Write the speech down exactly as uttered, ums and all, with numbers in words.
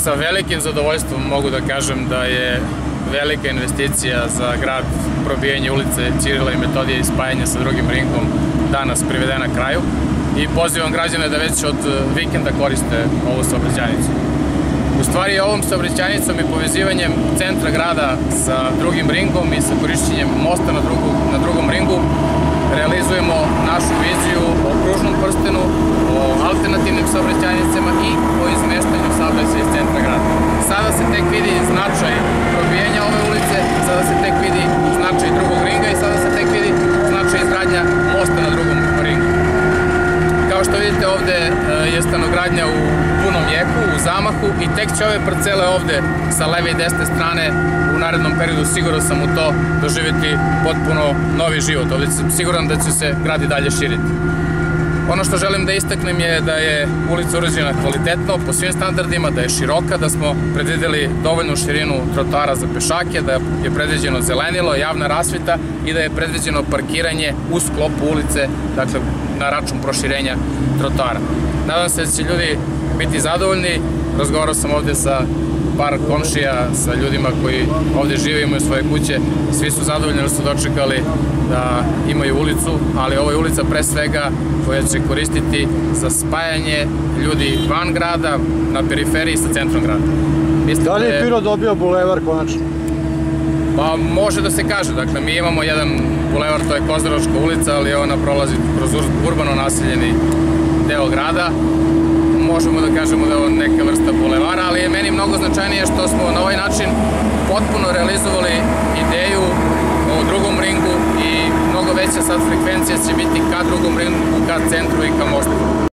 Sa velikim zadovoljstvom mogu da kažem da je velika investicija za grad probijanje ulice Ćirila i Metodija i spajanje sa drugim ringom danas privedena kraju i pozivam građane da već od vikenda koriste ovu saobraćajnicu. U stvari ovom saobraćajnicom i povezivanjem centra grada sa drugim ringom i sa korišćenjem mosta na, drugu, na drugom ringu realizujemo našu viziju o kružnom prstenu, o alternativnim saobraćajnicama i o izmeštanju saobraćaja iz centra grada. Sada se tek vidi značaj probijenja ove ulice, sada se tek vidi značaj drugog ringa i sada se tek vidi značaj izgradnja mosta na drugom ringu. Kao što vidite, ovde je stanogradnja u punom jeku, u zamahu i tek će ove parcele ovde sa leve i desne strane u narednom periodu, siguran sam u to, doživjeti potpuno novi život. Ovde sam siguran da će se grad i dalje širiti. Ono što želim da istaknem je da je ulica urađena kvalitetno, po svim standardima, da je široka, da smo predvideli dovoljnu širinu trotoara za pešake, da je predviđeno zelenilo, javna rasveta i da je predviđeno parkiranje u sklopu ulice, dakle na račun proširenja trotoara. Nadam se da će ljudi biti zadovoljni. Razgovarao sam ovde sa par komšija, sa ljudima koji ovde žive, imaju svoje kuće. Svi su zadovoljni jer su dočekali da imaju ulicu, ali ovo je ulica pre svega koja će koristiti za spajanje ljudi van grada, na periferiji sa centrom grada. Da li je Pirot dobio bulevar konačno? Pa može da se kaže, dakle mi imamo jedan bulevar, to je Kozaračka ulica, ali ona prolazi kroz urbano naseljeni deo grada. Možemo da kažemo da je ovo neka vrsta bulevara, ali je meni mnogo značajnije što smo na ovaj način potpuno realizovali ideju o drugom ringu i mnogo veća sad frekvencija će biti ka drugom ringu, ka centru i ka mostu.